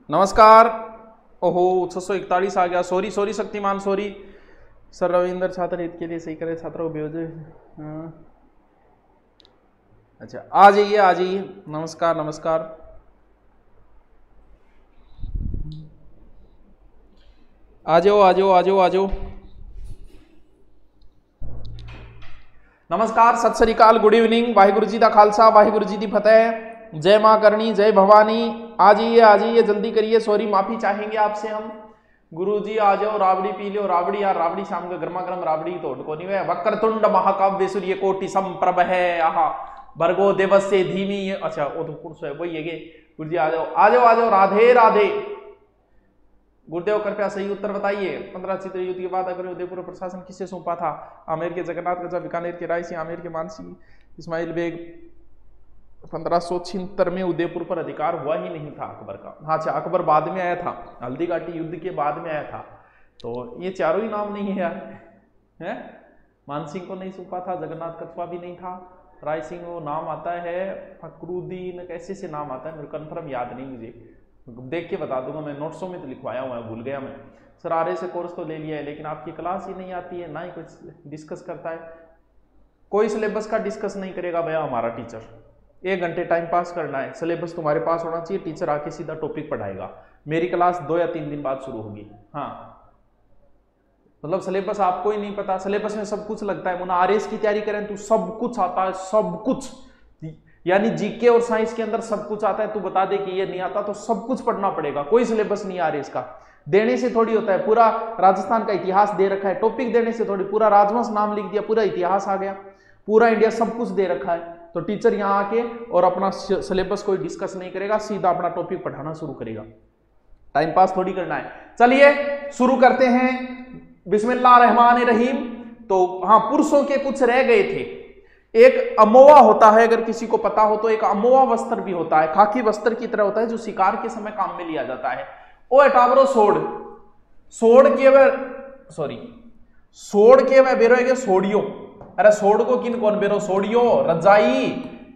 नमस्कार। ओहो 641 आ गया। Sorry sorry Shaktimaan, sorry sir. Ravinder छात्र हित के लिए सही करे, छात्रों को हाँ। अच्छा आ जाइए आ जाइए। नमस्कार नमस्कार। आ जाओ आ जाओ आ जाओ आ जाओ। नमस्कार, सत श्री अकाल, गुड इवनिंग। वाहिगुरु जी का खालसा, वाहिगुरु जी की फतेह। जय माँ करणी, जय भवानी। आ जाइए जल्दी करिए। सॉरी, माफी चाहेंगे आपसे हम। गुरु जी आ जाओ, राबड़ी पी लो। राबड़ी यार, राबड़ी शाम का गर्मा गर्म राबड़ी तो को नहीं है। वक्रतुंड महाकाव्य सूर्य कोटि समप्रभ है। आहा भर्गो देवस्य धीमी। अच्छा वो तो पुरुष है, वही है। गुरु जी आ जाओ आ जाओ आ जाओ। राधे राधे। गुरुदेव कृपया सही उत्तर बताइए। 15 चित्र युद्ध के बाद अगर उदयपुर प्रशासन किससे सौंपा था? आमेर के जगन्नाथ गजा, बीकानेर के रायसी, आमेर के मानसी, इस्माइल बेग। 1576 में उदयपुर पर अधिकार हुआ ही नहीं था अकबर का। हाँ अच्छा, अकबर बाद में आया था, हल्दी घाटी युद्ध के बाद में आया था। तो ये चारों ही नाम नहीं है यार, है? मानसिंह को नहीं सौंपा था, जगन्नाथ कछुआ भी नहीं था, राय सिंह वो नाम आता है, फकरुद्दीन कैसे से नाम आता है, मेरे कन्फर्म याद नहीं, मुझे देख के बता दूंगा। मैं नोट्सों में तो लिखवाया हुआ है, भूल गया मैं। सर आर से कोर्स तो ले लिया है, लेकिन आपकी क्लास ही नहीं आती है, ना ही कुछ डिस्कस करता है। कोई सिलेबस का डिस्कस नहीं करेगा भैया हमारा टीचर। 1 घंटे टाइम पास करना है, सिलेबस तुम्हारे पास होना चाहिए, टीचर आके सीधा टॉपिक पढ़ाएगा। मेरी क्लास 2 या 3 दिन बाद शुरू होगी। हाँ मतलब सिलेबस आपको ही नहीं पता। सिलेबस में सब कुछ लगता है। मुना आरएस की तैयारी करें तो सब कुछ आता है, सब कुछ, यानी जीके और साइंस के अंदर सब कुछ आता है। तू बता दे कि ये नहीं आता तो सब कुछ पढ़ना पड़ेगा। कोई सिलेबस नहीं आ रही इसका। देने से थोड़ी होता है। पूरा राजस्थान का इतिहास दे रखा है, टॉपिक देने से थोड़ी। पूरा राजवंश नाम लिख दिया, पूरा इतिहास आ गया, पूरा इंडिया सब कुछ दे रखा है। तो टीचर यहाँ आके और अपना सिलेबस कोई डिस्कस नहीं करेगा, सीधा अपना टॉपिक पढ़ाना शुरू करेगा। टाइम पास थोड़ी करना है। चलिए शुरू करते हैं। बिस्मिल्लाह रहमान रहीम। तो हाँ, पुरुषों के कुछ रह गए थे। एक अमोवा होता है, अगर किसी को पता हो तो। एक अमोवा वस्त्र भी होता है, खाकी वस्त्र की तरह होता है, जो शिकार के समय काम में लिया जाता है। ओ एटावरो सोड़ सोड़ के वे, सॉरी सोड़ के वे बेरो सोड़ियो। अरे सोड़ को किन कौन बेरो? सोड़ियो रजाई,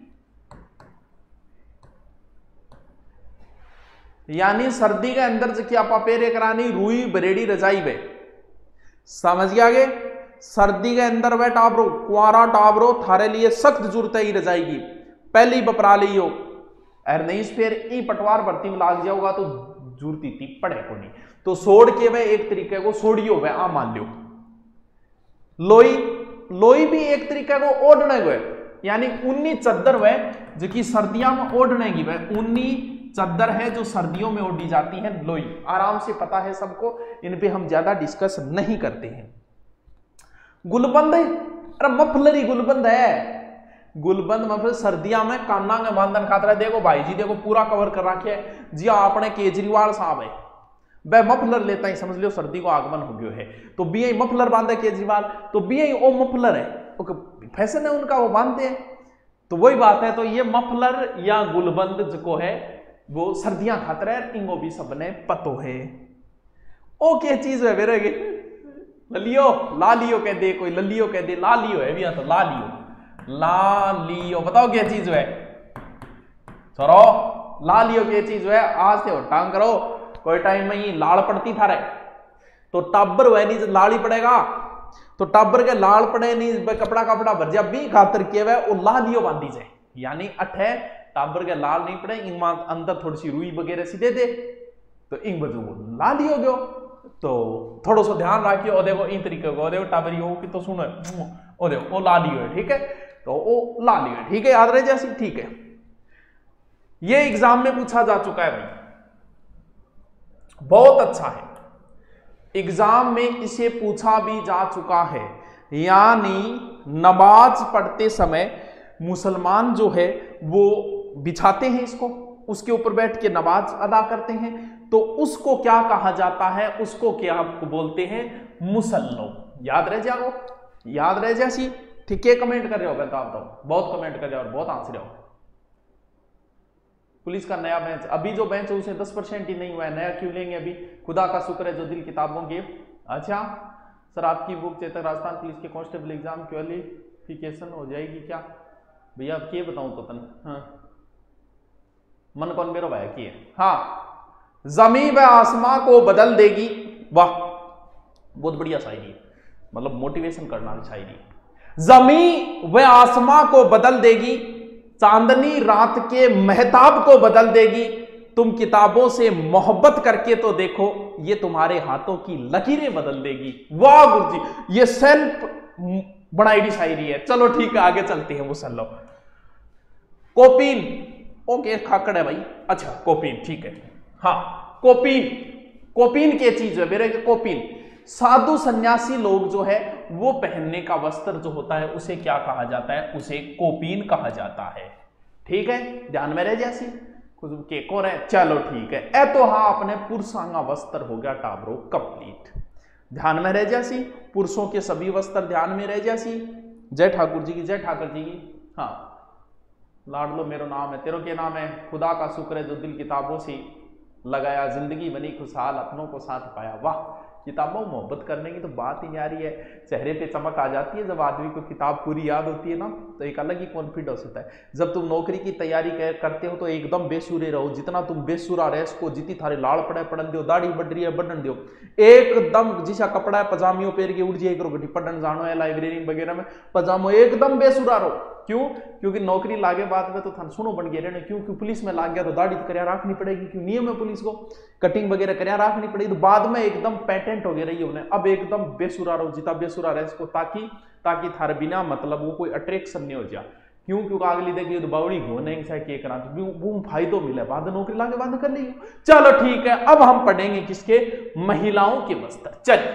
यानी सर्दी के अंदर जो क्या पेरे करानी रुई बरेड़ी रजाई वे। समझ गया आगे? सर्दी के अंदर वह टाबरो, कुआरा टाबरो थारे लिए सख्त जरूरत ही रजाएगी, पहली बपरा लियो। अरे नहीं फिर ई पटवार भर्ती में लाग जाओगा तो जरूरती थी पड़े को नहीं। तो सोड़ के वह एक तरीके को सोड़ियो वह आ मान लो। लोई, लोई भी एक तरीके को ओढ़ने को है, यानी ऊनी चद्दर वह जो कि सर्दियों में ओढ़ने की वह ऊनी चद्दर है जो सर्दियों में ओढ़ी जाती है। लोई आराम से पता है सबको, इन पे हम ज्यादा डिस्कस नहीं करते हैं। गुलबंद, अरे मफलरी गुलबंद है। गुलबंद मतलब सर्दियां में काना के बांधन खातर। देखो भाई जी, देखो पूरा कवर कर रखे है जी। आपने केजरीवाल साहब है, वह मफलर लेता ही समझ लो सर्दी को आगमन हो गया है, तो बी मफलर बांधे केजरीवाल, तो बी ओ मफलर है, फैशन है उनका, वो बांधते हैं। तो वही बात है। तो ये मफलर या गुलबंद जो है वो सर्दियां खातर है, इनको भी सबने पतो है। ओ क्या चीज है मेरे? ललियो लालियो कह दे कोई, ललियो कह दे, लालियो है भी तो लालियो, लालियो बताओ क्या चीज है? चलो लालियो क्या चीज है? आज से टांग करो। कोई टाइम में ही लाल पड़ती था रे, तो टाबर वह नहीं लाल ही पड़ेगा, तो टाबर के लाल पड़े नहीं, कपड़ा कपड़ा भर जा भी खातर किया हुआ वो लालियो बांधी जाए, यानी अठे टाबर के लाल नहीं पड़े, इन अंदर थोड़ी सी रुई वगैरह सी दे दे तो इन बजू वो लालियो गयो। तो थोड़ा सा ध्यान रखिए। और देखो इन तरीके को, देखो टाबरी हो कि तो सुनो, ओ देखो वो लालियो है, ठीक है, तो वो लालियो है, ठीक है, याद रहे जैसी, ठीक है। ये एग्जाम में पूछा जा चुका है भाई, बहुत अच्छा है। एग्जाम में इसे पूछा भी जा चुका है, यानी नमाज पढ़ते समय मुसलमान जो है वो बिछाते हैं इसको, उसके ऊपर बैठ के नमाज अदा करते हैं, तो उसको क्या कहा जाता है? उसको क्या आपको बोलते हैं? मुसल्लो। याद रह जाओ, याद रह जैसी, ठीक है। कमेंट कर रहे हो तो आप तो बहुत कमेंट कर रहे हो और बहुत आंसर हो। पुलिस का नया बेंच, अभी जो बेंच है उसे 10% ही नहीं हुआ है, नया क्यों लेंगे अभी? खुदा का शुक्र है जो दिल किताबों के। अच्छा सर, आपकी बुक चेतक राजस्थान पुलिस के कांस्टेबल एग्जाम क्वालिफिकेशन हो जाएगी क्या भैया? अब क्या बताऊं तो तन, हाँ मन कौन मेरो भाई की है। हाँ जमी व आसमां को बदल देगी। वाह, बहुत बढ़िया शायरी है, मतलब मोटिवेशन करना वाली शायरी है। जमी व आसमां को बदल देगी, चांदनी रात के महताब को बदल देगी। तुम किताबों से मोहब्बत करके तो देखो, ये तुम्हारे हाथों की लकीरें बदल देगी। वाह गुरुजी, ये सेल्फ बनाई शायरी है। चलो ठीक है, आगे चलते हैं, वो सुन लो। कोपीन, ओके खाकड़ है भाई, अच्छा कोपीन ठीक है। हाँ कोपीन, कोपीन क्या चीज है मेरे? कोपीन साधु सन्यासी लोग जो है वो पहनने का वस्त्र जो होता है उसे क्या कहा जाता है? उसे कोपीन कहा जाता है। ठीक है, ध्यान में रह जैसी कुछ के को रहे। चलो ठीक है, ए तो हाँ अपने पुरुषांगा वस्त्र हो गया टाबरो कंप्लीट। ध्यान में रह जैसी, पुरुषों के सभी वस्त्र ध्यान में रह जैसी। जय ठाकुर जी की, जय ठाकुर जी की। हाँ लाडलो मेरो नाम है, तेरो के नाम है, खुदा का शुक्र है जो दिल किताबों से लगाया, जिंदगी बनी खुशहाल, अपनों को साथ पाया। वाह, किताबों मोहब्बत करने की तो बात ही नहीं आ रही है। चेहरे पे चमक आ जाती है जब आदमी को किताब पूरी याद होती है ना, तो एक अलग ही कॉन्फिडेंस होता है। जब तुम नौकरी की तैयारी करते हो तो एकदम बेसुरे रहो, जितना तुम बेसुरा रह सको, जितनी थारे लाड़ पड़े पढ़न दो, दाढ़ी बढ़ रही है बढ़न दो, एकदम जिसा कपड़ा है पजामियों पैर के उड़ जाए करो, पढ़न जानो है लाइब्रेरी वगैरह में, पजामो एकदम बेसुरा रहो। क्यों? क्योंकि नौकरी लागे बाद में तो थान सुनो बन गए रहने। क्यों? पुलिस में लाग गया तो दाढ़ी करिया रखनी पड़ेगी, क्यों नियम है पुलिस को, कटिंग वगैरह करिया रखनी पड़ेगी, तो बाद में एकदम पेटेंट हो गया रही उन्हें। अब एकदम बेसुरा रहो, जितना बेसुरा रहे इसको, ताकि थारे बिना मतलब वो कोई अट्रैक्शन नहीं हो जाए। क्यों? क्योंकि अगली देखिए तो बावड़ी घोने के करा वो फायदो मिले, बाद नौकरी लागे बाद कर ली। चलो ठीक है, अब हम पढ़ेंगे किसके? महिलाओं के वस्त्र। चलिए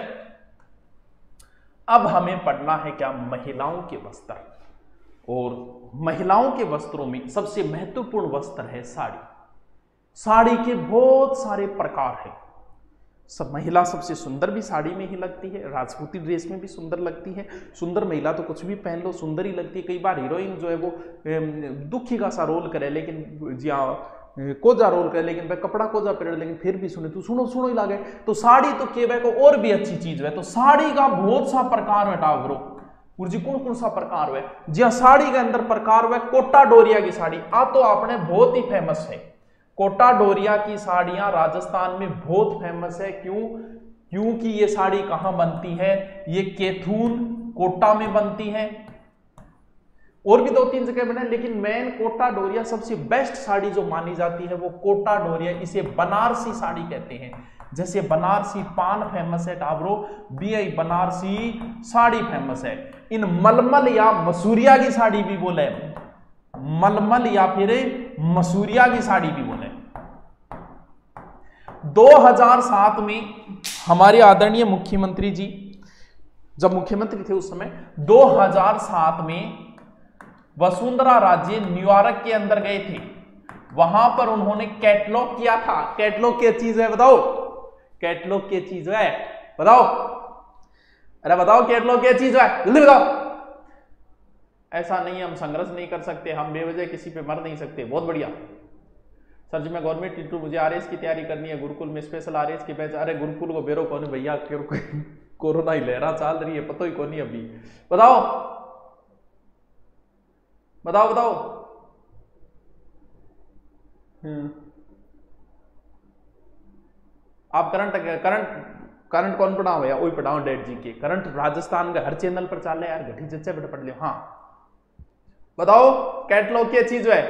अब हमें पढ़ना है क्या? महिलाओं के वस्त्र। और महिलाओं के वस्त्रों में सबसे महत्वपूर्ण वस्त्र है साड़ी। साड़ी के बहुत सारे प्रकार हैं। सब महिला सबसे सुंदर भी साड़ी में ही लगती है, राजपूती ड्रेस में भी सुंदर लगती है। सुंदर महिला तो कुछ भी पहन लो सुंदर ही लगती है। कई बार हीरोइन जो है वो दुखी का सा रोल करे, लेकिन कोजा रोल करे, लेकिन वह कपड़ा कोजा पहने, लेकिन फिर भी सुने तो सुनो ही लागे। तो साड़ी तो केवल को और भी अच्छी चीज है। तो साड़ी का बहुत सा प्रकार है टावरो जी, कौन कौन सा प्रकार है? जी साड़ी के अंदर प्रकार है कोटा डोरिया की साड़ी। आ तो आपने बहुत ही फेमस है, कोटा डोरिया की साड़ियां राजस्थान में बहुत फेमस है। क्यों? क्योंकि ये साड़ी कहां बनती है? ये कैथून कोटा में बनती है, और भी 2-3 जगह बने, लेकिन मेन कोटा डोरिया सबसे बेस्ट साड़ी जो मानी जाती है वो कोटा डोरिया। इसे बनारसी साड़ी कहते हैं। जैसे बनारसी पान फेमस है टावरो, बीआई बनारसी साड़ी फेमस है। इन मलमल या मसूरिया की साड़ी भी बोले, मलमल या फिर मसूरिया की साड़ी भी बोले। 2007 में हमारे आदरणीय मुख्यमंत्री जी जब मुख्यमंत्री थे उस समय 2007 में वसुंधरा राजे न्यूयॉर्क के अंदर गए थे। वहां पर उन्होंने कैटलॉग किया था। कैटलॉग क्या चीज है बताओ? कैटलॉग क्या चीज है बताओ? अरे बताओ कैटलॉग क्या चीज है, जल्दी बताओ। ऐसा नहीं, हम संघर्ष नहीं कर सकते, हम बेवजह किसी पे मर नहीं सकते। बहुत बढ़िया सर जी, मैं गवर्नमेंट टीचर, मुझे आरएस की तैयारी करनी है, गुरुकुल में स्पेशल आरएस की बैच। अरे गुरुकुल को बेरो कौन भैया, कोरोना ही लहरा चल रही है, पता ही कौन नहीं अभी। बताओ बताओ बताओ। आप करंट कौन पढ़ाओ या वही पढ़ाओ? डेट जी के करंट राजस्थान का हर चैनल पर चाले यार, घटी जच्चे बेटा पढ़ लियो। हाँ बताओ कैटलॉग क्या चीज है?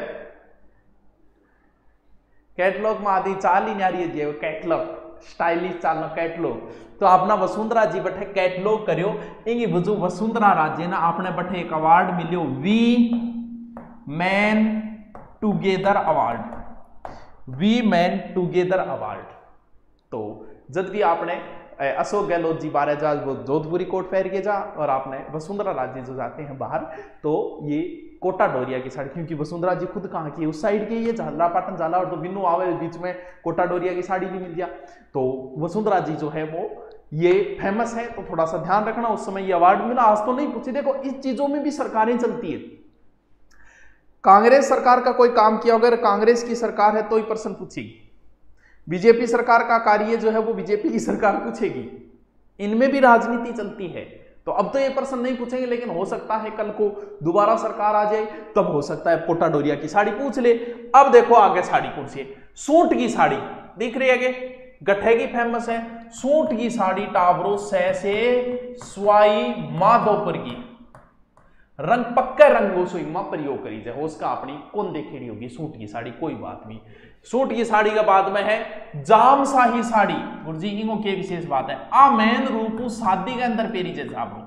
कैटलॉग में आदि चाल ही नहीं आ रही है, कैटलॉग स्टाइलिश चालना कैटलॉग। तो अपना वसुंधरा जी बठे कैटलॉग करियो। इंगी वजू वसुंधरा राजे ना आपने बठे एक अवार्ड मिलियो, women together award, women together award. तो जब भी आपने अशोक गहलोत जी बारे जा वो जोधपुरी कोट पहन के जा, और आपने वसुंधरा राजे जो जाते हैं बाहर तो ये कोटा डोरिया की साड़ी, क्योंकि वसुंधरा जी खुद कहाँ की उस साइड के, ये झालरा पाटन झाला और तो बिन्नू आवे बीच में कोटा डोरिया की साड़ी भी मिल गया। तो वसुंधरा जी जो है वो ये फेमस है, तो थोड़ा सा ध्यान रखना। उस समय ये अवार्ड मिला, आज तो नहीं पूछी। देखो इस चीजों में भी सरकारें चलती है। कांग्रेस सरकार का कोई काम किया, अगर कांग्रेस की सरकार है तो ही प्रश्न पूछेगी, बीजेपी सरकार का कार्य जो है वो बीजेपी की सरकार पूछेगी। इनमें भी राजनीति चलती है। तो अब तो ये प्रश्न नहीं पूछेंगे, लेकिन हो सकता है कल को दोबारा सरकार आ जाए, तब हो सकता है कोटा डोरिया की साड़ी पूछ ले। अब देखो आगे साड़ी कौन सी है? सूट की साड़ी। दिख रही है कि गठे की फेमस है। सूट की साड़ी टाबरो सै से स्वाई माधोपुर की रंग पक्का रंगो सुई मां प्रयोग करी जाए उसका अपनी कौन देखेड़ी होगी सूट की साड़ी, कोई बात नहीं। सूट की साड़ी के बाद में है जाम शाही साड़ी। गुरुजी इनको के विशेष बात है आ मेन रूप शादी के अंदर पेरी जे जाबरो।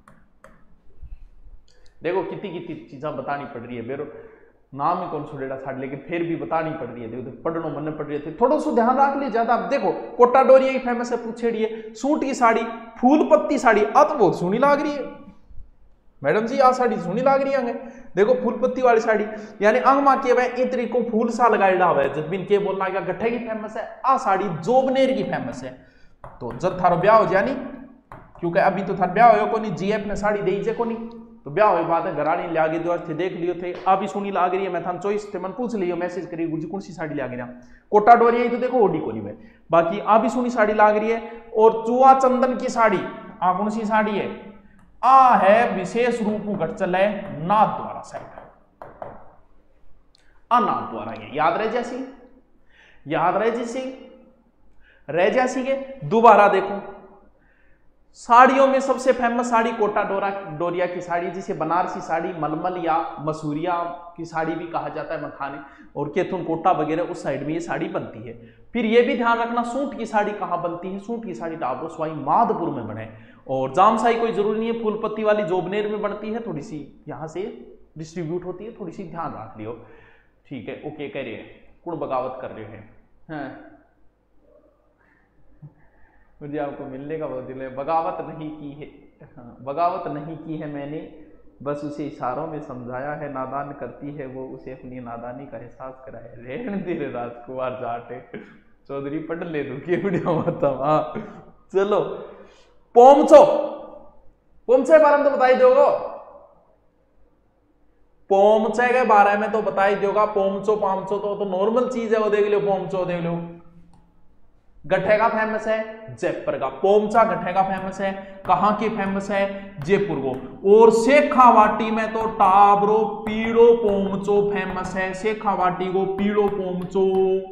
देखो कितनी कितनी चीजें बतानी पड़ रही है, बेरो नाम ही कौन सुडेड़ा साड़ी लेकिन फिर भी बतानी पड़ रही है। देखो पढ़नो मन पड़ रही है थोड़ा सा ध्यान रख लीजिए ज्यादा। देखो कोटा डोरिया की फेमस है पूछेड़ी है, सूट की साड़ी फूल पत्ती साड़ी अब बहुत सोहनी लाग रही है मैडम जी। आ साड़ी सोहनी लाग रही है। देखो फूल पत्ती वाली साड़ी यानी अंग मां के वह इन तरीको फूल सा लगाएड़ा हुआ है। जब के बोलना क्या गठे की फेमस है, आ साड़ी जोबनेर की फेमस है। तो जब थारो ब्याह हो जानी क्योंकि अभी तो थार ब्याह हो को नहीं, जीएफ ने साड़ी दे को नहीं तो ब्याह हो बात है घराड़ी ले आगे दो थे देख लियो थे अभी सोनी लाग रही है। मैं थान चॉइस थे मन पूछ लियो मैसेज करिए गुरुजी कौन सी साड़ी लाग रहा कोटा डोरिया तो देखो ओडी को नहीं है बाकी आ भी सोनी साड़ी लाग रही है। और चुआ चंदन की साड़ी आ कौन सी साड़ी है, आ है विशेष रूप घट चल है नाथ द्वारा साइड अनाथ द्वारा ये याद रह जैसी रह जैसी के। दोबारा देखो साड़ियों में सबसे फेमस साड़ी कोटा डोरिया की साड़ी जिसे बनारसी साड़ी मलमल या मसूरिया की साड़ी भी कहा जाता है मखाने और केतुन कोटा वगैरह उस साइड में ये साड़ी बनती है। फिर ये भी ध्यान रखना सूट की साड़ी कहाँ बनती है, सूट की साड़ी टाबरो स्वाई माधपुर में बने और जामसाई कोई जरूरी नहीं है, फूल पत्ती वाली जोबनेर में बनती है, थोड़ी सी यहाँ से डिस्ट्रीब्यूट होती है, थोड़ी सी ध्यान रख लियो। ठीक है ओके कह रहे हैं कुण बगावत कर रहे हैं। हाँ मुझे आपको मिलने का बहुत दिल है। बगावत नहीं की है, हाँ बगावत नहीं की है मैंने, बस उसे इशारों में समझाया है। नादान करती है वो उसे अपनी नादानी का एहसास कराया। रहने दे रे राजकुमार जाटे चौधरी पढ़ ले दुखी वीडियो मतलब। हाँ चलो पोमचो पोमचे बारे में तो बताई दोगे, पोमचे के बारे में तो बताई दोगा। पोमचो पामचो तो नॉर्मल चीज है वो देख लो, पोमचो देख लो। गठे का फेमस है जयपुर का, पोमचा गठे का फेमस है कहां की फेमस है जयपुर को। और शेखावाटी में तो टाबरो पीड़ो पोमचो फेमस है, शेखावाटी को पीड़ो पोमचो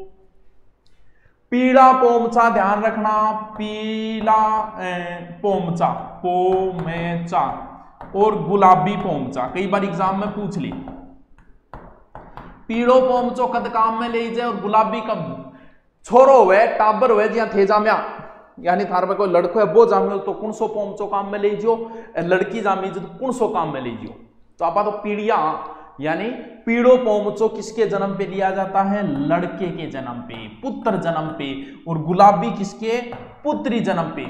पीला पोमचा ध्यान रखना, पीला पोमचा पोमेचा और गुलाबी पोमचा कई बार एग्जाम में पूछ ली। पीड़ो पोमचो कद काम में ले जाए और गुलाबी कब छोरो हुए टाबर हुए जिया थे जाम्या यानी थार में कोई लड़को है वो जामियो तो कुण सो पोमचो काम में ले जियो, लड़की जामी तो कुण सो काम में ले जियो। तो आप तो पीड़िया यानी पीड़ो पोमचो किसके जन्म पे लिया जाता है, लड़के के जन्म पे पुत्र जन्म पे, और गुलाबी किसके पुत्री जन्म पे।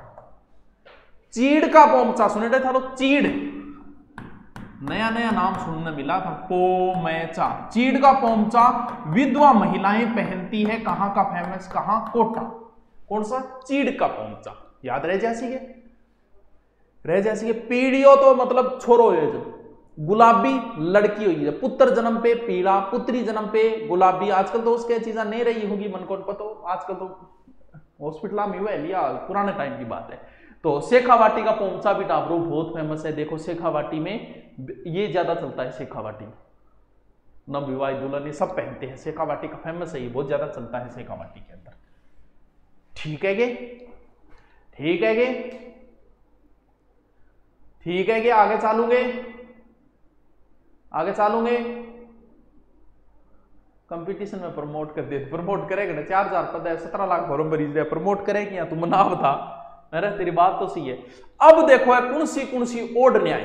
चीड़ का पोमचा सुने था तो चीड़ नया नया नाम सुनने मिला था पोमेचा। चीड़ का पोमचा विधवा महिलाएं पहनती है, कहां का फेमस कहां कोटा, कौन सा चीड़ का पोमचा याद रह जैसी के। पीड़ियो तो मतलब छोरो है, जब गुलाबी लड़की हुई है, पुत्र जन्म पे पीला, पुत्री जन्म पे गुलाबी। आजकल तो उसके चीजें नहीं रही होगी मन को पता, आजकल तो हॉस्पिटल में हुआ लिया पुराने टाइम की बात है। तो शेखावाटी का पोमचा भी टाबरो बहुत फेमस है। देखो शेखावाटी में ये ज्यादा चलता है, शेखावाटी नव विवाह दुल्हन ये सब पहनते हैं, शेखावाटी का फेमस है, ये बहुत ज्यादा चलता है शेखावाटी के अंदर। ठीक है कि आगे चालूंगे कंपटीशन में प्रमोट कर दे, प्रमोट करेगा ना 4000 पद है, 17 लाख फॉर्म भरी रहे, प्रमोट करेगी या तुम ना बता। अरे तेरी बात तो सही है। अब देखो है कौन सी ओड न्याय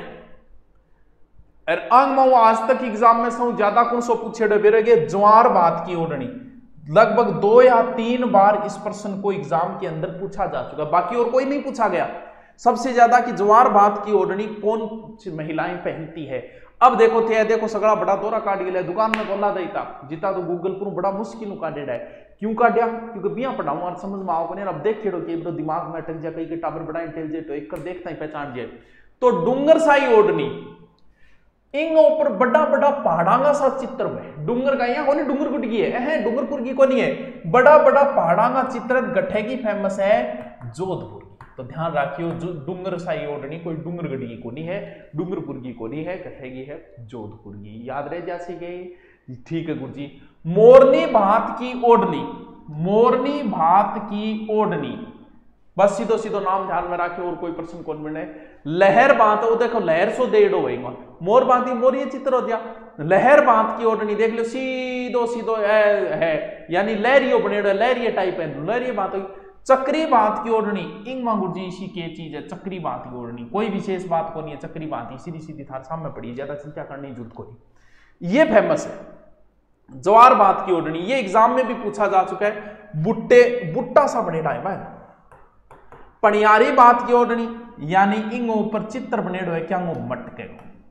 आज तक एग्जाम में से ज्यादा कौन सो पूछे बेरोगे ज्वार बात की ओढ़नी। लगभग 2 या 3 बार इस प्रश्न को एग्जाम के अंदर पूछा जा चुका, बाकी और कोई नहीं पूछा गया। सबसे ज्यादा कि ज्वार बात की ओढ़नी कौन महिलाएं पहनती है। अब देखो सगड़ा बड़ा दौरा काट गया, दुकान में बोला देता जीता तो गूगल पर बड़ा मुश्किल काटेड़ा है। क्यों काटिया, क्योंकि बिया पढ़ाऊं और समझ में आओ को नहीं। अब देख खेड़ो कि दिमाग में अटक जाए, कहीं के टाबर बड़ा इंटेलिजेंट हो, एक कर देखता ही पहचान जाए। तो डूंगर साई ओढ़नी इन ऊपर बड़ा बड़ा पहाड़ा का सा चित्र है, डूंगर का यहाँ कोनी डूंगरपुर की है, डूंगरपुर की कोनी है, बड़ा बड़ा पहाड़ा का चित्र गठे की फेमस है जोधपुर की। तो ध्यान रखियो डूंगर साई ओढ़नी कोई डूंगरगढ़ की कोनी है, डूंगरपुर की कोनी है, गठे की है जोधपुर की। याद रहे जैसे गई। ठीक है गुरुजी। मोरनी भात की ओढ़नी मोरनी भात की ओढ़नी, बस सीधो सीधो नाम ध्यान में रखे और कोई प्रश्न कौन बने। लहर बांत, वो देखो लहर सो देड़ो होगा, मोर बांती मोर ये चित्र हो दिया। लहर बांत की ओढ़नी देख लो, सीधो सीधो है यानी लहरियो बनेड़ो, लहरिये टाइप है, लहरिये बात होगी। चक्री बात की ओढ़नी, इंग मांगुर जी इसी के चीज है, चक्री बात की ओढ़नी, कोई विशेष बात को नहीं है, चक्री बात ही सीधी सीधी थार सामने पड़ी, ज्यादा चिंता करने की जरूरत को नहीं। ये फेमस है। जवार बात की ओढ़नी, ये एग्जाम में भी पूछा जा चुका है, बुट्टा सा बनेड़ा है भाई। पनियारी बात की ओढ़नी यानी इंगो ऊपर चित्र बनेड़ो है, क्या मटके,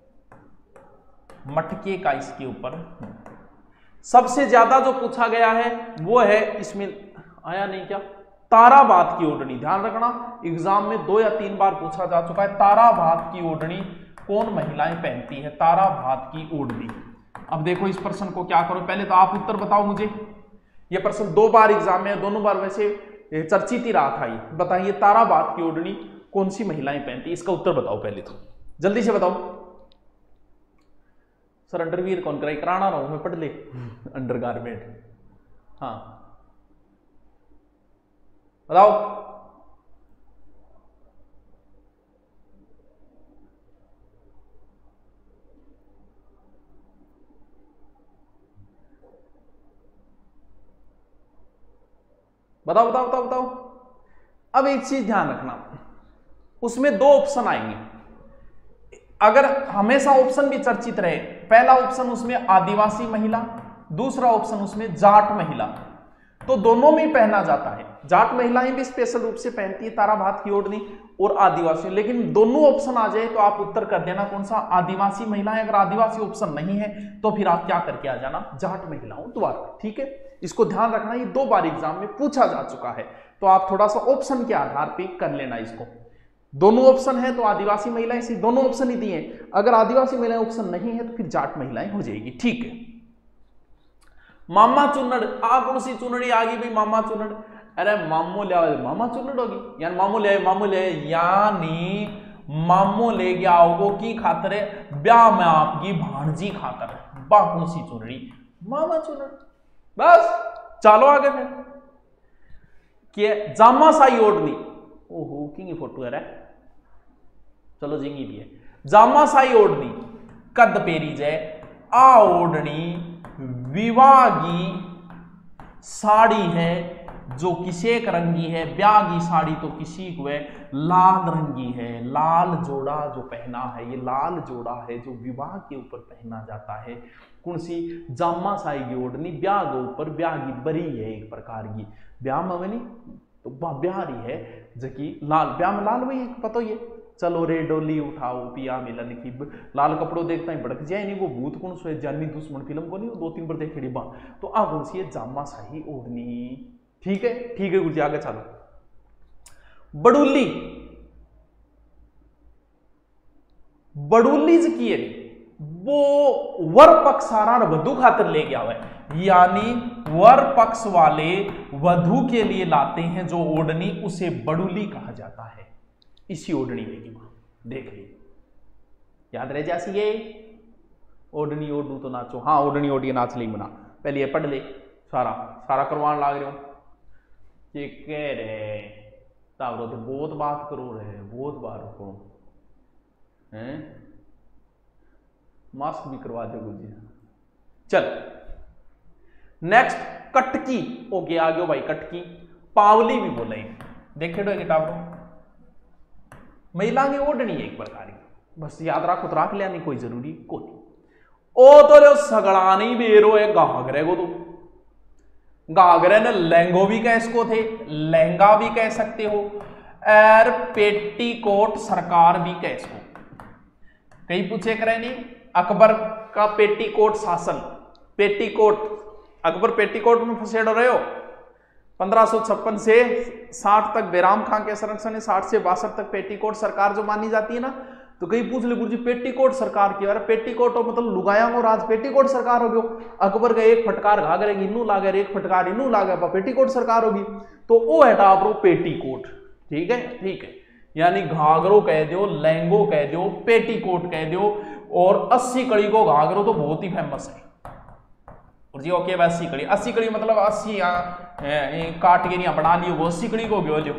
मटके का इसके ऊपर। सबसे ज्यादा जो पूछा गया है वो है, इसमें आया नहीं क्या, तारा बात की ओढ़नी। ध्यान रखना एग्जाम में 2 या 3 बार पूछा जा चुका है, तारा बात की ओढ़नी कौन महिलाएं पहनती है, तारा बात की ओढ़नी। अब देखो इस प्रश्न को क्या करो, पहले तो आप उत्तर बताओ मुझे। यह प्रश्न 2 बार एग्जाम में, दोनों बार वैसे चर्चित ही रहा था। ये बताइए तारा बात की ओढ़नी कौन सी महिलाएं पहनती, इसका उत्तर बताओ पहले तो, जल्दी से बताओ। सर अंडरवियर कौन कराई, कराना रहा हूं मैं, पढ़ ले अंडरगारमेंट। हाँ बताओ। बताओ बताओ बताओ बताओ। अब एक चीज ध्यान रखना, उसमें 2 ऑप्शन आएंगे, अगर हमेशा ऑप्शन भी चर्चित रहे। पहला ऑप्शन उसमें आदिवासी महिला, दूसरा ऑप्शन उसमें जाट महिला, तो दोनों में पहना जाता है। जाट महिलाएं भी स्पेशल रूप से पहनती है तारा भात की ओढ़नी, और आदिवासी, लेकिन दोनों ऑप्शन आ जाए तो आप उत्तर कर देना कौन सा, आदिवासी महिलाएं। अगर आदिवासी ऑप्शन नहीं है तो फिर आप क्या करके आ जाना, जाट महिलाओं द्वारा। ठीक है, इसको ध्यान रखना, ये 2 बार एग्जाम में पूछा जा चुका है, तो आप थोड़ा सा ऑप्शन के आधार पर कर लेना इसको। दोनों ऑप्शन है तो आदिवासी महिलाएं, से दोनों ऑप्शन ही दिए, अगर आदिवासी महिलाएं ऑप्शन नहीं है तो फिर जाट महिलाएं हो जाएगी। ठीक है, मामा चुन्नड़, कौन सी चुनड़ी आ गई भाई, मामा चुन्नड़। अरे मामो ले आओ, मामा चुन्नड़ होगी यानी मामो ले, मामो ले यानी मामो ले गया होगो की खातर है, ब्याह में आपकी भांजी खातर, बा कौन सी चुनड़ी, मामा चुन्नड़। बस चलो आगे फिर, कि जामा साई ओढ़नी, ओहो की फोटो है, चलो जिंगी भी है। जामा साई ओढ़नी कद पेरी जय, आ ओढ़नी विवाह की साड़ी है जो किसेक रंगी है, ब्याह की साड़ी तो किसी को है लाल रंगी है। लाल जोड़ा जो पहना है, ये लाल जोड़ा है जो विवाह के ऊपर पहना जाता है। कौन सी, जामा साई की ओढ़नी, ब्याह के ऊपर, ब्याह की बरी है एक प्रकार की, ब्याह में नहीं तो ब्याहरी है जकी लाल, ब्याह में लाल वही पता ही है। चलो रे डोली उठाओ पिया मिलन की, लाल कपड़ों देखता ही भड़क जाए नहीं, वो भूत कौन सो है, जानी दुश्मन फिल्म को नहीं, 2-3 बार देखेड़ी बा, तो आ कौन सी है, जामा साही ओढ़नी। ठीक है, ठीक है गुरुजी आगे चलो। बड़ुल्ली, बड़ुल्ली की है वो वर पक्ष सारा वधु खातिर ले गया हुआ है, यानी वर पक्ष वाले वधु के लिए लाते हैं जो ओढ़नी, उसे बड़ुल्ली कहा जाता है। इसी ओढ़नी में देख ली, याद रह जासी ये ओढ़नी ओढ़ू तो नाचो, हाँ ओढ़नी ओढ़ी नाच ली मना, पहले ये पढ़ ले, सारा सारा करवान लाग रहे हो, ये कह रहे तावरो तो बहुत बात करो रहे, बहुत बार करो हैं, मास्क भी करवा दे गुजी। चल नेक्स्ट, कटकी ओके आ गयो भाई, कटकी पावली भी बोले, देखे डो टावरो, महिला की ओढ़नी एक प्रकार की, बस याद रखो तो रख लिया, नहीं कोई जरूरी को नहीं। ओ तो लो सगड़ा नहीं बेरो है घाघरे को, तो घाघरे ने लहंगो भी कह इसको थे, लहंगा भी कह सकते हो, और पेटीकोट सरकार भी कह इसको। कहीं पूछे करे नहीं, अकबर का पेटीकोट शासन, पेटीकोट, अकबर पेटीकोट में फंसे रहे हो। 1556 से 60 तक बैराम खां के संरक्षण ने, 60 से 62 तक पेटीकोट सरकार जो मानी जाती है ना, तो कहीं पूछ ले गुरुजी पेटीकोट सरकार की, अरे पेटीकोट मतलब लुगाया और आज पेटीकोट सरकार हो गयो। अकबर का एक फटकार घाघरे इनू लागे, एक फटकार इनू लागे, पेटीकोट सरकार होगी, तो वो हटा आप पेटीकोट। ठीक है, ठीक है, यानी घाघरो कह दो, लहंगो कह दो, पेटीकोट कह दो, और 80 कड़ी को घाघरो तो बहुत ही फेमस है। और जी ओके बस 80 कड़ी मतलब 80 कैटेगरियां बना ली, वो 80 कड़ी को गयो जो।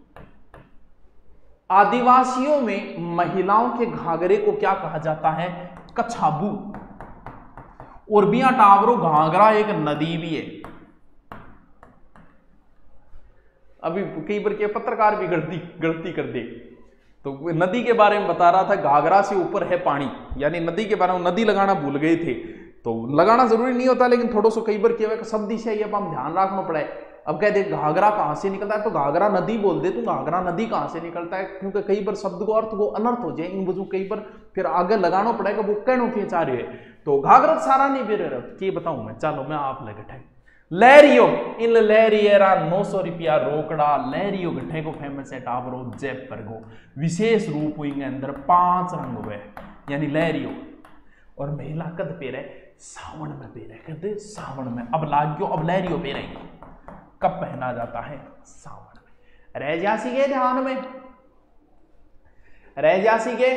आदिवासियों में महिलाओं के घाघरे को क्या कहा जाता है? कछाबू। और बिया टावरो घाघरा एक नदी भी है। अभी कई बार के पत्रकार भी गलती कर दे, तो नदी के बारे में बता रहा था, घाघरा से ऊपर है पानी, यानी नदी के बारे में नदी लगाना भूल गए थे। तो लगाना जरूरी नहीं होता, लेकिन थोड़ा सा कई बार क्या है शब्द से ये हम ध्यान रखना पड़ा है। अब कह दे घाघरा कहां से निकलता है, तो घाघरा नदी बोल दे, तो घाघरा नदी कहां से निकलता है, क्योंकि कई बार शब्द को अर्थ को अनर्थ हो जाए, इन वजह कई बार फिर आगे लगाना पड़ेगा, वो कहनो के चाह रहे है। तो घाघरा सारा नहीं बेरे के बताऊं मैं, चलो मैं आप लगे ठे लहरियो इन लहरियरा 900 रुपया रोकड़ा लहरियो गठे को फेमस है टावरो जयपुर को विशेष रूप हुई अंदर 5 रंग हुए, यानी लहरियो। और महिला कद पे रहे सावन में पे रहे, कहते सावन में अब लाग्यो, अब लहरियो पे रहेगी। कब पहना जाता है? सावन में। रह जासी के ध्यान में, रह जासी के,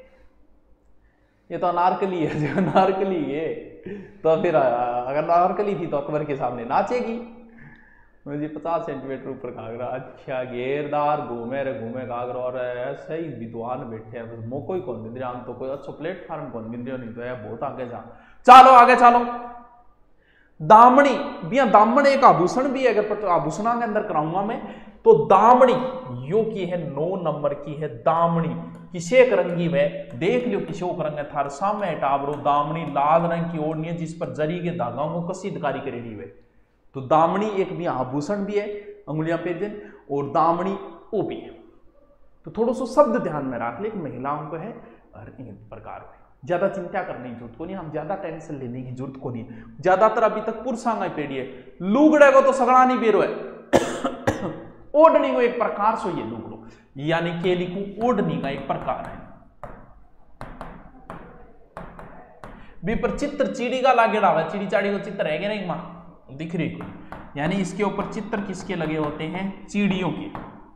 ये तो अनारकली है, जो अनारकली है तो फिर अगर अनारकली थी तो अकबर के सामने नाचेगी। मुझे 50 सेंटीमीटर ऊपर घाघरा, अच्छा घेरदार घूमे रे घूमे घाघरा, और ऐसे ही विद्वान बैठे हैं, बस मोको ही कौन मिल रहा, हम तो कोई अच्छा प्लेटफॉर्म कौन मिल रहा, नहीं तो है बहुत आगे जा। चलो आगे चलो। दामड़ी भी, दामन एक आभूषण भी है, अगर आभूषणा के अंदर कराऊंगा मैं, तो दामड़ी यो की है 9 नंबर की है दामड़ी, किसेक रंगी में देख लियो, किशोक रंग है थार सामने टावरो दामड़ी लाल रंग की ओढ़नी है, जिस पर जरी के धागाओं को कसीदकारी करेगी है। तो दामड़ी एक भी आभूषण भी है, अंगुलियां पे दिन, और दामड़ी वो भी है। तो थोड़ा सा शब्द ध्यान में रख ले, महिलाओं को है और इन प्रकार में ज्यादा चिंता करने की जरूरत को नहीं, हम ज्यादा टेंशन लेने की जरूरत को नहीं। ज्यादातर अभी तक पुरुषांगा पेड़ी है, लुगड़े को तो सगड़ा नहीं बेरो है, ओढ़नी को एक प्रकार से ये लुगड़ो, यानी केली को ओढ़नी का एक प्रकार है। पर चित्र चीड़ी का लागे डावा, चिड़ी चाड़ी को चित्र है नहीं मां दिख रही को, यानी इसके ऊपर चित्र किसके लगे होते हैं? चिड़ियों के।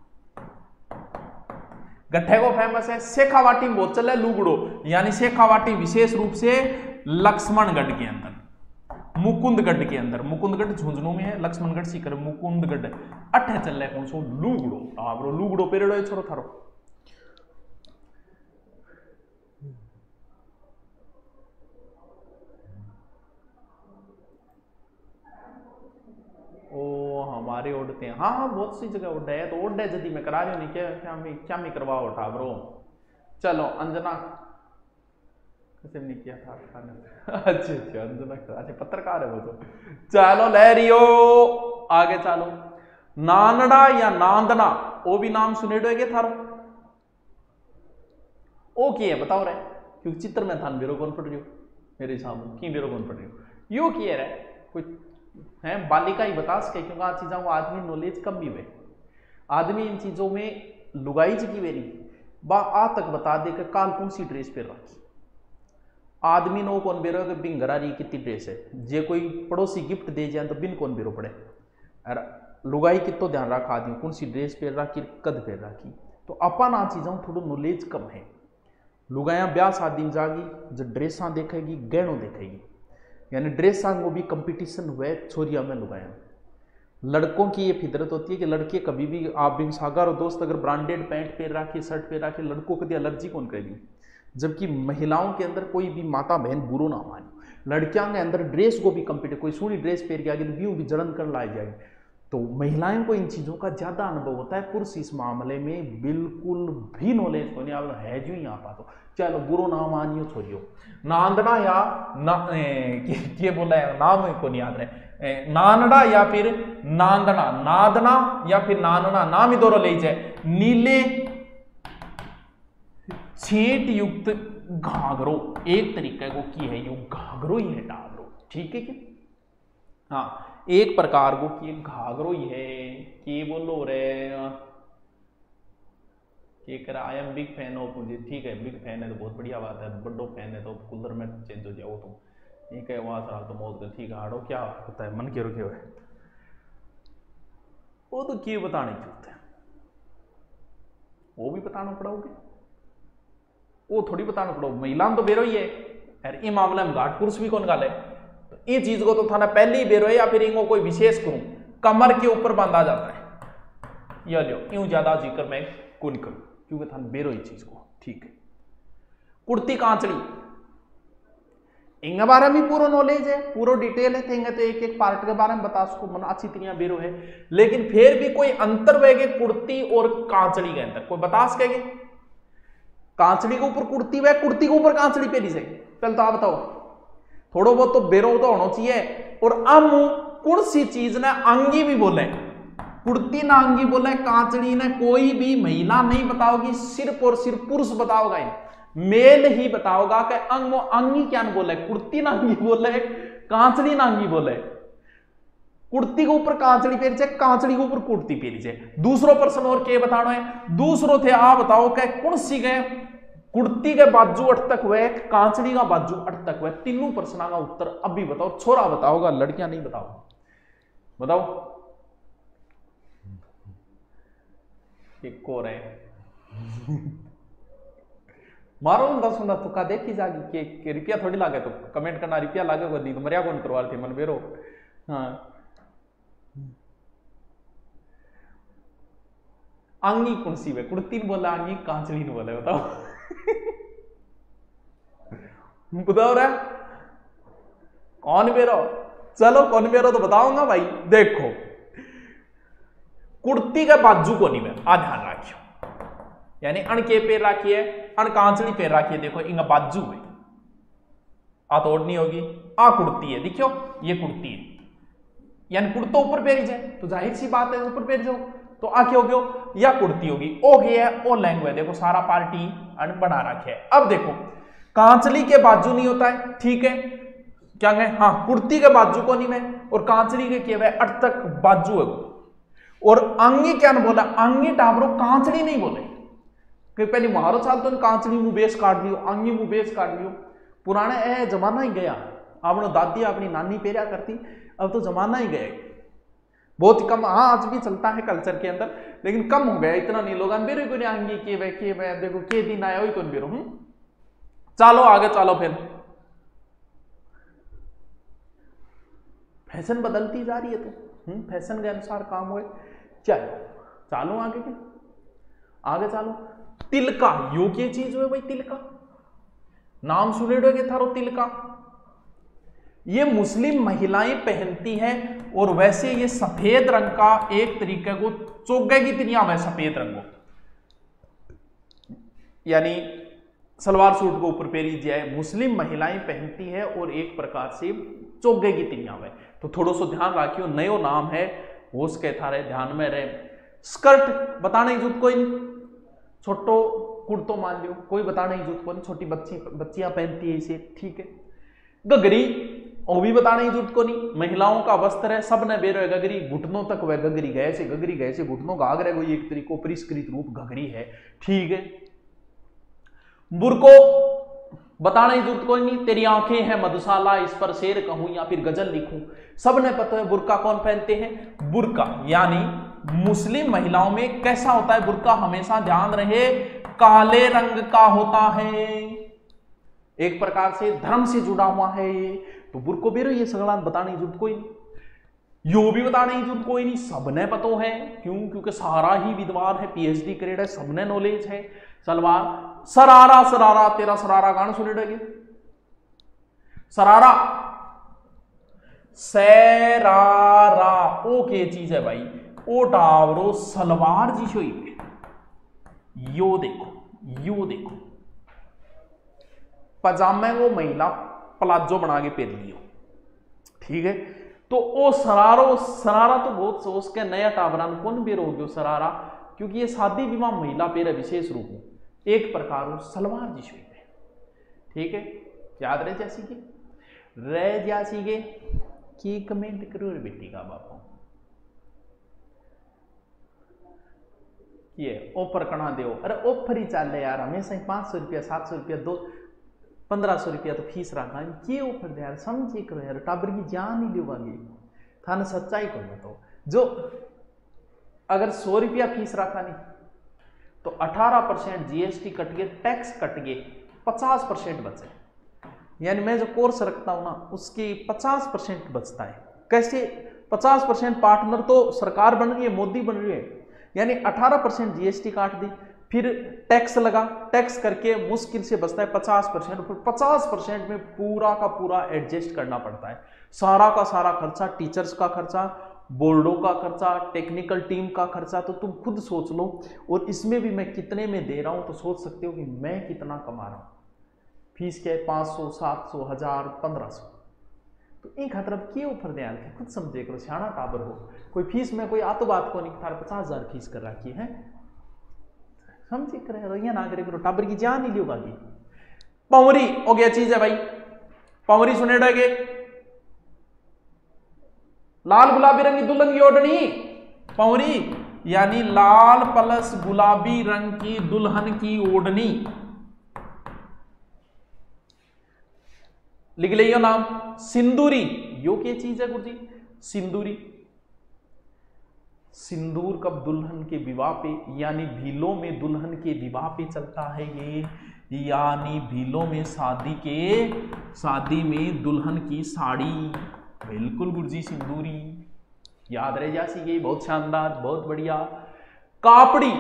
गट्ठे को फेमस है शेखावाटी में बहुत चल लुगड़ो, यानी शेखावाटी विशेष रूप से लक्ष्मणगढ़ के अंदर, मुकुंदगढ़ के अंदर, मुकुंदगढ़ झुंझुनू में है, लक्ष्मणगढ़ सीकर मुकुंदगढ़ अठे चल रहे कौन सो लुगड़ो, आवरो लुगड़ो पेरेड़ो छोरो थारो। ओ हमारे ओढ़ते हैं, हाँ हाँ बहुत सी जगह ओढ़े है, तो ओढ़े जदी मैं करा रही हूँ नहीं क्या मैं करवाओ उठा ब्रो। चलो अंजना कैसे नहीं किया था अच्छा अंजना अच्छा पत्रकार है वो तो। चलो लहरियो आगे चलो। नानड़ा या नांदना वो भी नाम सुनेडो है थारो, ओ की है बताओ रे, क्योंकि चित्र में थान बेरो कौन पड़ रही हो मेरे हिसाब की बेरो कौन पड़ रही हो, यो की है रे कोई है बालिका ही बता सके, क्योंकि आज चीजों को आदमी नॉलेज कम भी है, आदमी इन चीजों में लुगाई जी की वेरी बा आ तक बता दे कि काल कौन सी ड्रेस पे रखी, आदमी नो कौन बेरो कि बिन घरा रही कितनी ड्रेस है, जे कोई पड़ोसी गिफ्ट दे जाए तो बिन कौन बेरो पड़े, अरे लुगाई कितो ध्यान रखा आदमी कौन सी ड्रेस पे रखी कद पे रखी। तो अपन आ चीजों थोड़ा नॉलेज कम है, लुगाया ब्याह शादी में जागी जो ड्रेसा देखेगी गहनों देखेगी, यानी ड्रेसा को भी कंपटीशन हुए छोरिया में लुगाया। लड़कों की ये फितरत होती है कि लड़के कभी भी आप भी सागर और दोस्त अगर ब्रांडेड पैंट पे रखी शर्ट पे रखी लड़कों को एलर्जी कौन करेगी, जबकि महिलाओं के अंदर कोई भी माता बहन बुरो ना माने, लड़कियों के अंदर ड्रेस को भी कंपीट, कोई सोनी ड्रेस पहन के आगे व्यू भी जलन कर लाई जाएगी। तो महिलाओं को इन चीज़ों का ज़्यादा अनुभव होता है, पुरुष इस मामले में बिल्कुल भी नॉलेज को नहीं आप है जो ही आता। तो चलो बुरो ना मानियो छोड़ियो, नांदना या ना ये बोला है नाम को नहीं याद रहे, नानड़ा या फिर नांदना, नादना या फिर नानना, नाम ही दोनों ले जाए। नीले छेट युक्त घाघरो एक तरीके को की है, यू घाघरो ही है टावरो, ठीक है कि हाँ एक प्रकार को कि घाघरो ही है कि बोलो रे कि करा I am big fan of मुझे, ठीक है बिग फैन है तो बहुत बढ़िया बात है, बड्डो फैन है तो कूलर में चेंज हो जाओ तुम, ठीक है वहां सर तो मौज कर, ठीक है हाड़ो क्या होता है मन के रुके हुए वो तो क्यों बताने की जरूरत है, वो भी बताना पड़ोगे, वो थोड़ी बताना पड़ो, महिला तो बेरो ही है यार, ये मामला में घाट पुरुष भी कौन गाले, तो ये चीज को तो थाना पहले ही बेरो है या फिर इनको कोई विशेष करूं कमर के ऊपर बांधा जाता है या लो यूं ज्यादा जिक्र मैं कौन करूं क्योंकि थाना बेरो ये चीज को। ठीक है, कुर्ती कांचड़ी इनके बारे में पूरा नॉलेज है, पूरा डिटेल है, तो एक एक पार्ट के बारे में बता सको मन अच्छी तरह बेरो है। लेकिन फिर भी कोई अंतर वेगे कुर्ती और कांचड़ी के अंदर कोई बता सकेंगे? कांचड़ी के ऊपर कुर्ती वे कुर्ती के ऊपर कांचड़ी पहनी से पहले तो आप बताओ, थोड़ा बहुत तो बेरो तो होना चाहिए। और अब कौन सी चीज ने अंगी भी बोले, कुर्ती ना अंगी बोले, कांचड़ी ने कोई भी महिला नहीं बताओगी, सिर्फ और सिर्फ पुरुष बताओगा, मेल ही बताओगा कि अंगी क्या बोले, कुर्ती ना अंगी बोले, कांचड़ी ना अंगी बोले। कुर्ती के ऊपर कांचड़ी पहनी से, कांचड़ी के ऊपर कुर्ती पहनी से। दूसरो प्रश्न और क्या बताना है? दूसरो थे आप बताओ कि कौन सी गए कुर्ती के बाजू अट तक हुए, कांचड़ी का बाजू अट तक हुए। तीनों प्रश्नों का उत्तर अभी बताओ, छोरा बताओगा, लड़कियां नहीं बताओ। बताओ एक और है मारो 10 तुक्का देखी जागी कि रुपया थोड़ी लागे तो कमेंट करना रुपया लागेगा नहीं तो मरिया कौन करवा थे मन बेरो। हाँ अंगी कौन सी वे, कुर्ती ने बोला अंगी, कांचड़ी ने बोला, बताओ बताओ रे कौन बेरो? चलो कौन बेरो तो बताऊंगा भाई। देखो कुर्ती का बाजू को नहीं आ ध्यान रखियो, यानी अण के पैर रखिए, अण कांचड़ी पैर रखिए। देखो इनका बाजू है, आ तोड़नी होगी, आ कुर्ती है, देखियो ये कुर्ती है, यानी कुर्ता ऊपर पैरी जाए तो जाहिर सी बात है ऊपर पैर जाओ तो आ क्या हो गया, या कुर्ती होगी। ओ गया है, ओ लैंग्वेज, देखो सारा पार्टी अण बना रखे है। अब देखो कांचड़ी के बाजू नहीं होता है, ठीक है, क्या कहें, हाँ कुर्ती के बाजू को नहीं में, और कांचड़ी के क्या है अट तक बाजू है। और अंगी क्या न बोला, अंगी टाबरो, कांचड़ी नहीं बोले कि पहले मारो चाल तो कांचड़ी मुंह बेस काट लियो, अंगी मुंह बेस काट लियो। पुराने ए जमाना ही गया, अपने दादी अपनी नानी पेरिया करती, अब तो जमाना ही गया, बहुत कम। हाँ आज भी चलता है कल्चर के अंदर, लेकिन कम हो गया, इतना नहीं लोग बेरो को नहीं अंगी के वे देखो के दिन आया वही कौन बेरो। चलो आगे चलो, फिर फैशन बदलती जा रही है तो फैशन के अनुसार काम हुए। चलो चालो आगे के आगे चालो। तिलका यो क्या चीज है भाई? तिलका नाम सुने के थारो तिलका, ये मुस्लिम महिलाएं पहनती हैं, और वैसे ये सफेद रंग का एक तरीके को चोगे की तिनिया में सफेद रंग को, यानी सलवार सूट के ऊपर पहनी जाए, मुस्लिम महिलाएं पहनती है और एक प्रकार से चोगे की तिनिया में। तो थोड़ा सा ध्यान रखियो, नयो नाम है वो उसके थारे ध्यान में रहे। स्कर्ट बताने की जरूरत कोई नहीं, छोटो कुर्तो मान लियो, कोई बताने की जरूरत कोई नहीं, छोटी बच्चियां पहनती है इसे, ठीक है। गगरी वो भी बताने की जरूरत को नहीं, महिलाओं का वस्त्र है, सब ने बेरो है गगरी, घुटनों तक वह गगरी गए से घुटनों का आगरे कोई एक तरीको परिष्कृत रूप गगरी है, ठीक है। बुरको बताने की जरूरत कोई नहीं, तेरी आंखें हैं मधुशाला, इस पर शेर कहूं या फिर गजल लिखूं, सबने पता है बुरका कौन पहनते हैं। बुरका यानी मुस्लिम महिलाओं में कैसा होता है बुरका, हमेशा ध्यान रहे काले रंग का होता है, एक प्रकार से धर्म से जुड़ा हुआ है ये। तो बुरको बेरो ये सगला बताने की जरूरत कोई नहीं, यो भी बताने की जरूरत कोई नहीं, सबने पता है, क्यों? क्योंकि सारा ही विद्वान है, पीएचडी ग्रेड है, सबने नॉलेज है। सलवार सरारा, सरारा तेरा सरारा गाना सुने डगे, सरारा सरारा ओ के चीज है भाई, ओ टावरो सलवार जी शो यो देखो पजामे को महिला प्लाजो बना के पहन लियो, ठीक है। तो ओ सरारा तो बहुत सोच के नया टावरान कौन बेरो हो गयो सरारा, क्योंकि ये शादी विवाह महिला पेरे विशेष रूप में एक प्रकार सलवार जी शो, ठीक है। याद रह जासी के की कमेंट करो रे बेटी का बापा, ये ऑफर कना दो, अरे ऑफर ही चल रहे यार, हमेशा 500 रुपया 700 रुपया 1500 रुपया तो फीस रखा, ये ऑफर दे यार, समझे करो यार, टाबर की जान ही लोगे थाने सच्चाई को बताओ। जो अगर 100 रुपया फीस रखा नहीं तो 18% जीएसटी कट गए, टैक्स कट गए, 50% बचे, यानी मैं जो कोर्स रखता हूं ना उसके 50% बचता है। कैसे 50%? पार्टनर तो सरकार बन रही है, मोदी बन रही है, यानी 18% जीएसटी काट दी, फिर टैक्स लगा, टैक्स करके मुश्किल से बचता है 50%, फिर 50% में पूरा का पूरा एडजस्ट करना पड़ता है। सारा का सारा खर्चा, टीचर्स का खर्चा, बोर्डों का खर्चा, टेक्निकल टीम का खर्चा, तो तुम खुद सोच लो। और इसमें भी मैं कितने में दे रहा हूं तो सोच सकते हो कि मैं कितना कमा रहा हूं। फीस क्या है? 500, 700, 1000, 1500। तो एक मतलब के ऊपर ध्यान रखे, खुद समझे करो, सियाना टाबर हो। कोई फीस में कोई आतो बात को नहीं, थार 50,000 फीस कर रखी है, समझे करे या ना करे करो, टाबर की जान नहीं लियोगा की। पवरी हो गया चीज है भाई, पवरी सुने डगे, लाल गुलाबी रंग की दुल्हन की ओढ़नी, पवरी यानी लाल प्लस गुलाबी रंग की दुल्हन की ओढ़नी। लिख लियो नाम, सिंदूरी। यो क्या चीज है गुरुजी? सिंदूरी। सिंदूर कब दुल्हन के विवाह पे, यानी भीलों में दुल्हन के विवाह पे चलता है ये, यानी भीलों में शादी में दुल्हन की साड़ी। बिल्कुल गुरुजी, सिंदूरी याद रह जासी, ये बहुत शानदार, बहुत बढ़िया। कापड़ी,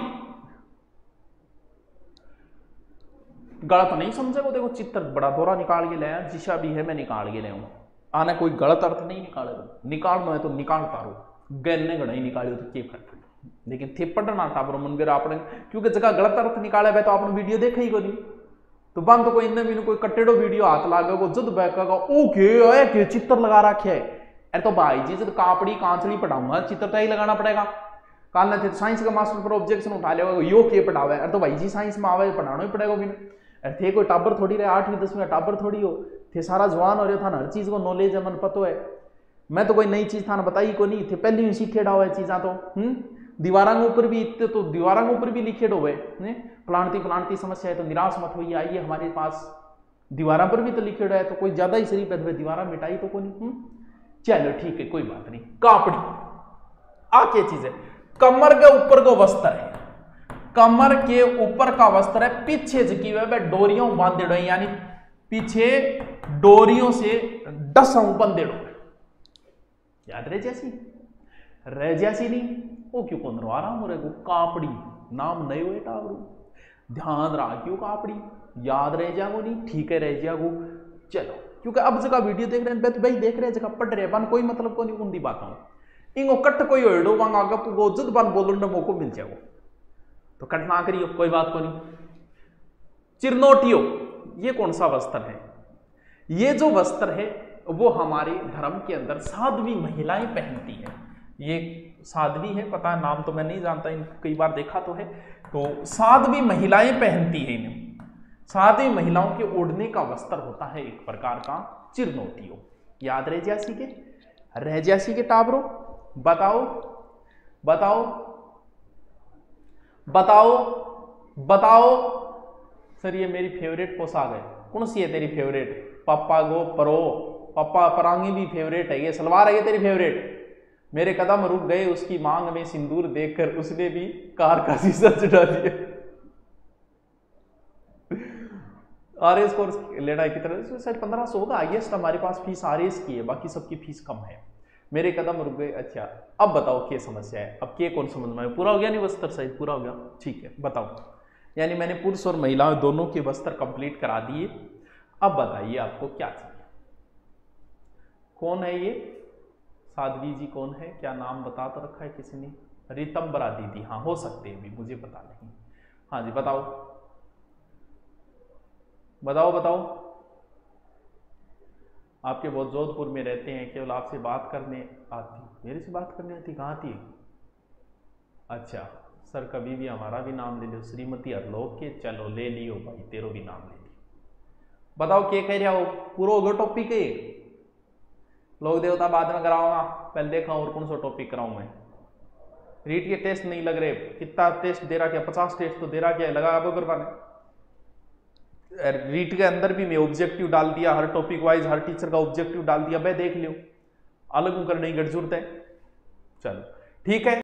गलत नहीं समझे वो, देखो चित्र बड़ा थोड़ा निकाल के ले, जिशा भी है मैं निकाल के ले आना, कोई गलत अर्थ नहीं निकाले, निकालना है तो निकालता रहो, गन्ने गड़ा ही निकालियो तो के फर्क, लेकिन थे पढ़ना टाबर मन गया आपने, क्योंकि जगह गलत अर्थ निकाले तो आपने वीडियो देखा ही को नहीं, तो बंद तो कोई इनने भी कोई कट्टेड़ो वीडियो हाथ लागे वो जद बैठेगा ओके के चित्र लगा रखे है। अरे तो भाई जी जब कापड़ी कांचड़ी पढ़ाऊंगा चित्र तो ही लगाना पड़ेगा। काल ने थे साइंस का मास्टर पर ऑब्जेक्शन उठा लेगा यो के पढ़ावे, अरे तो भाई जी साइंस में आवे पढ़ाना ही पड़ेगा भी। अरे थे कोई टाबर थोड़ी रहे, 8वीं 10वीं टाबर थोड़ी हो, थे सारा जवान हो रहा था, हर चीज को नॉलेज है, मन पतो है। मैं तो कोई नई चीज था बताई को नहीं थे, पहले ही सीखेड़ा हुआ है चीजा तो दीवारा के ऊपर भी इतने तो दीवारा के ऊपर भी लिखेड़ हुए प्लांटी समस्या है तो निराश मत होइए, आइए हमारे पास दीवारा पर भी तो लिखेड़ है, तो कोई ज्यादा ही शरीफ है दीवारा मिटाई तो को नहीं। चलो ठीक है कोई बात नहीं। कापड़ी आ क्या चीज है? कमर के ऊपर का वस्त्र है, कमर के ऊपर का वस्त्र है, पीछे जकी हुए डोरियों बांधेड़ो, यानी पीछे डोरियों से डसों बंधेड़ो। याद रह जैसी नहीं वो क्यों कौन रहा हूं रे, कापड़ी नाम नहीं हुए टावरू, ध्यान रखियो कापड़ी, याद रह जाओ नहीं, ठीक है रह जाओ। चलो क्योंकि अब जगह वीडियो देख रहे हैं, भाई देख रहे हैं जगह पढ़ रहे बन, कोई मतलब को नहीं उन्दी बातों इंगो कट कोई होड़ो वांग आगे पुगो जद बन बोलने मौको मिल जाओ तो कट ना करियो, कोई बात को नहीं। चिरनोटियो, ये कौन सा वस्त्र है? ये जो वस्त्र है वो हमारे धर्म के अंदर साध्वी महिलाएं पहनती है। ये साध्वी है, पता है नाम तो मैं नहीं जानता, इन कई बार देखा तो है, तो साध्वी महिलाएं पहनती है इन्हें। साध्वी महिलाओं के ओढ़ने का वस्त्र होता है एक प्रकार का चिरनोटियो। याद रह जैसी के टाबरो, बताओ बताओ बताओ बताओ सर ये मेरी फेवरेट पोशाक है। कौन सी है तेरी फेवरेट? पापा गो परो, पापा परांगी भी फेवरेट है, ये सलवार है ये तेरी फेवरेट। मेरे कदम रुक गए उसकी मांग में सिंदूर देखकर, उसने भी कार का शीशा चढ़ा दिया। आरएस कोर्स लेना है कितना? शायद 1500 होगा, हाईएस्ट हमारे पास फीस आरएस की है, बाकी सबकी फीस कम है। मेरे कदम रुक गए। अच्छा अब बताओ क्या समस्या है? अब क्या कौन समझ में? पूरा हो गया नहीं वस्त्र? सही पूरा हो गया, ठीक है बताओ। यानी मैंने पुरुष और महिलाओं दोनों के वस्त्र कंप्लीट करा दिए। अब बताइए आपको क्या चाहिए? कौन है ये साध्वी जी? कौन है? क्या नाम बता तो रखा है किसी ने? रीतम्बरा दीदी, हाँ हो सकते हैं भी, मुझे पता नहीं। हाँ जी बताओ बताओ बताओ। आपके बहुत जोधपुर में रहते हैं, केवल आपसे बात करने आती, मेरे से बात करने आती? कहाँ आती है? अच्छा सर कभी भी हमारा भी नाम ले लो, श्रीमती हरलोक के। चलो ले लियो भाई, तेरो भी नाम ले लियो। बताओ क्या कह रहा हो? पूरा हो गया टॉपिक है? लोक देवता बाद में कराऊंगा, पहले देखा और कौन सा टॉपिक कराऊं मैं? रीट के टेस्ट नहीं लग रहे, कितना टेस्ट दे रहा क्या? 50 टेस्ट तो दे रहा क्या? लगा अब करवाने। रीट के अंदर भी मैं ऑब्जेक्टिव डाल दिया, हर टॉपिक वाइज हर टीचर का ऑब्जेक्टिव डाल दिया, भाई देख लियो, अलग करने की जरूरत है। चलो ठीक है।